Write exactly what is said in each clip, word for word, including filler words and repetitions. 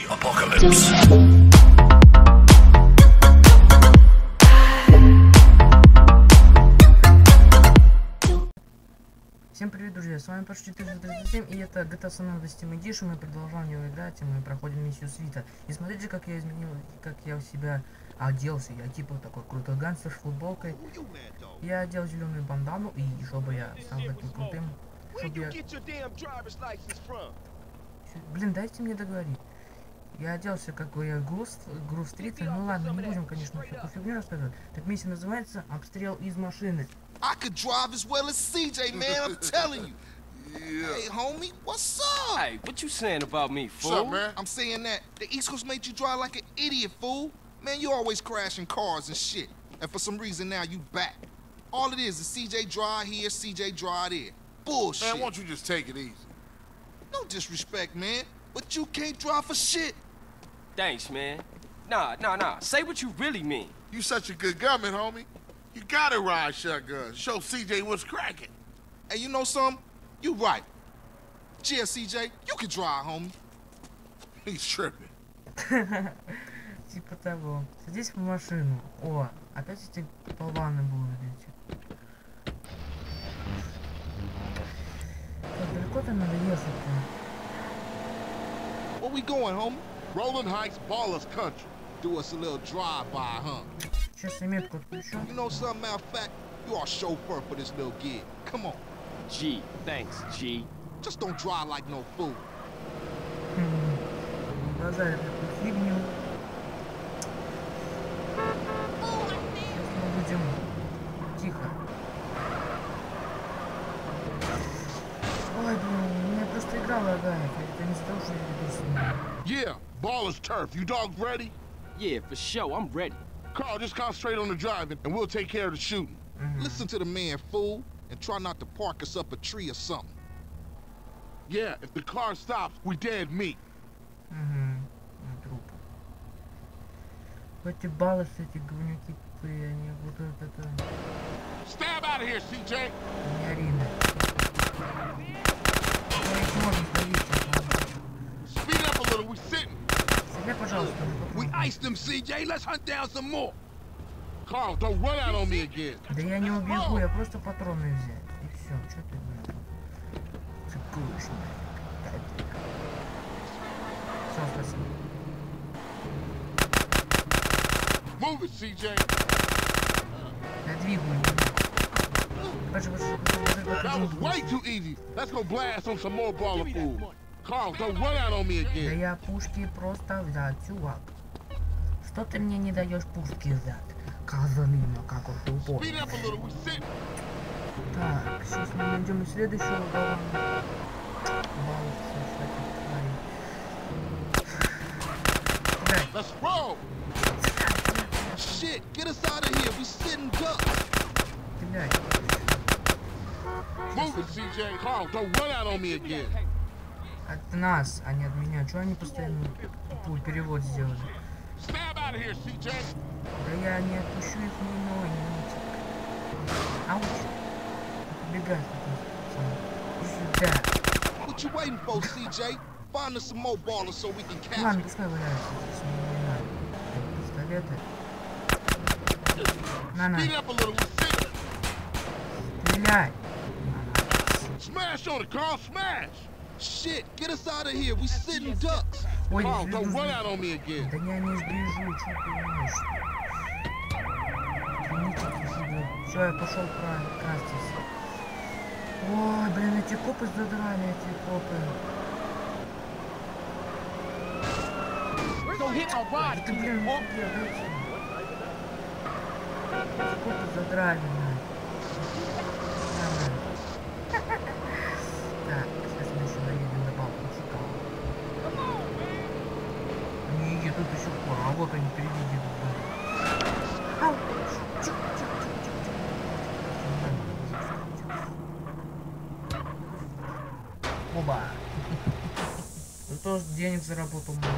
Apocalypse. Всем привет, друзья, с вами Паш четыреста тридцать семь, и это джи ти эй San Andreas Team Edition. Мы продолжаем его играть, и мы проходим миссию Свита. И смотрите, как я изменил, как я у себя оделся. Я типа такой крутой гангстер с футболкой. Я одел зеленую бандану, и чтобы я стал таким крутым, чтобы я... Блин, дайте мне договорить. Я оделся, как я Грув Стрит. Ну ладно, не будем, конечно, всякую фигню рассказывать. Так миссия называется «Обстрел из машины». I could drive as well as C J, man, I'm telling you. Yeah. Hey, homie, what's up? Hey, what you saying about me, fool? What's up, man? I'm saying that the East Coast made you drive like an idiot, fool. Man, you always crashing cars and shit. And for some reason now you back. All it is is C J drive here, C J drive there. Bullshit. Man, why don't you just take it easy? No disrespect, man, but you can't drive for shit. Thanks, man. Nah, nah, nah. Say what you really mean. You such a good gunman, homie. You gotta ride shotguns. Show C J what's cracking. Hey, you know something? You right. Yeah, C J, you can drive, homie. He's tripping. Типа того. Садись в машину. О, опять эти болваны будут идти. Как далеко-то надо ехать-то? Where we going, homie? Rolling Heights, Ballers Country. Do us a little drive-by, huh? Сейчас я метку отключу. You know something, matter of fact, you are chauffeur for this little gig. Come on. G, thanks, G. Just don't drive like no fool. Базарит эту фигню. Сейчас мы будем тихо. Ой, блин, у меня просто игра лагает. Это не за того, что я веду с ним. Yeah, Ballers Turf. You dogs ready? Yeah, for sure, I'm ready. Carl, just concentrate on the driving, and we'll take care of the shooting. Mm-hmm. Listen to the man, fool, and try not to park us up a tree or something. Yeah, if the car stops, we dead meat. Угу. Труп. Эти баллы, эти говнюки тупые, они вот это... Stab out of here, C J. Не Арина. Ой, их можно словить. Speed up a little, we sitting. Себе, пожалуйста, We iced them, C J. Let's hunt down some more. Carl, don't run out on me again. Да я не убегу, я просто патроны взять. И все, что ты, блин, цикуешь, блин. Все, спасибо. Move it, C J. Я двигаю. Боже, боже, боже, боже, That was way too easy. Let's go blast on some more baller food. Carl, don't run out on me Да again. я пушки просто взять, чувак. Что ты мне не даешь пушки взять? Казанина, как он тупой. Speed up a little, we sitting. Так, сейчас мы найдем и следующего баллона. Баллонца, кстати, Let's roll. Shit, get us out of here. We sitting ducks. стреляй. Move it, C J. Carl, don't run out on me again. От нас, а не от меня. Чего они постоянно тупой перевод сделали? Stab out of here, C J. Да я не отпущу их ни иной, ни нитик. Ауч. Убегай, сюда. What you waiting for, C J? Find us some more ballers so we can catch Ладно, them. пускай валяются. Здесь мне не надо. Пистолеты. На, на. Speed up a little, we sitting. Стреляй. Smash on it, Carl, smash. Shit, get us out of here. We sitting ducks. Ой, Carl, не don't сбежу. run out on me again. Да я не сбежу, что ты умеешь? Все, я пошел крастись. Ой, блин, эти копы задрали, эти копы. Ты, блин, бегайте. Эти копы задрали, блин. Так, сейчас мы еще доедем до балки Чикаго. Они едут до сих пор, а вот они впереди едут. Ау! Тихо, тихо, тихо, тихо, тихо. Оба! Ну тоже денег заработал много.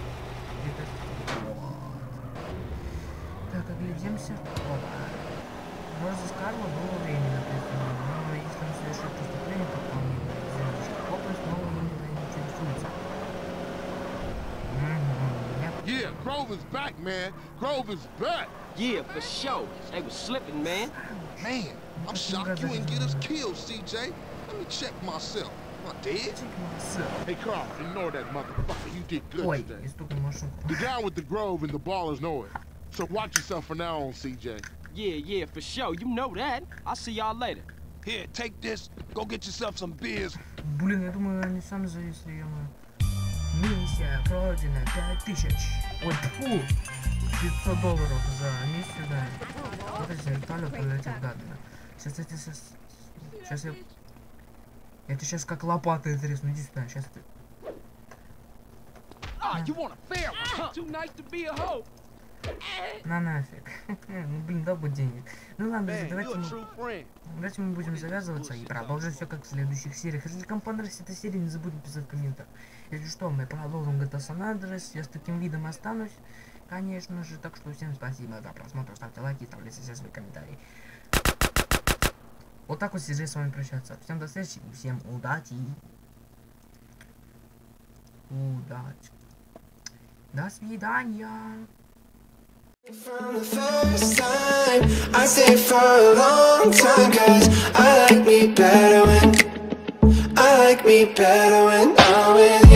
Так, оглядимся. Оба. Розыск Карла было временно преступление, но если он совершит преступление, то вполне возможно, что копы снова им заинтересуются. Угу. Grove is back, man. Grove is back. Yeah, for sure. They was slipping, man. Man, I'm shocked you didn't get us killed, C J. Let me check myself. Am I dead? Hey, Carl, ignore that motherfucker. You did good Ой, today. я стукнул машинку. You're down with the Grove and the ballers know it. So watch yourself from now on, C J. Yeah, yeah, for sure. You know that. I'll see y'all later. Here, take this. Go get yourself some beers. Блин, я думаю, они сами зависли, ё-моё. Миссия пройдена пять тысяч. Ой, фу! пятьсот долларов за миссию, да. Вот эти вертолет прилетел, гадно. Сейчас я тебе сейчас... Сейчас я... Я тебе сейчас как лопатой тресну. Иди сюда, сейчас ты... Ah, you want a fair one, huh? Too nice to be a hoe. На нафиг. Ну блин, да будет денег. Ну ладно, друзья, давайте мы... Давайте мы будем завязываться и продолжить все как в следующих сериях. Если вам понравилась эта серия, не забудьте писать в комментариях. Если что, мы продолжим джи ти эй San Andreas. Я с таким видом останусь, конечно же. Так что всем спасибо за просмотр. Ставьте лайки, оставляйте все свои комментарии. Вот так вот си джей с вами прощаться. Всем до встречи и всем удачи. Удачи. До свидания. From the first time, I stayed for a long time, cause I like me better when, I like me better when I'm with you.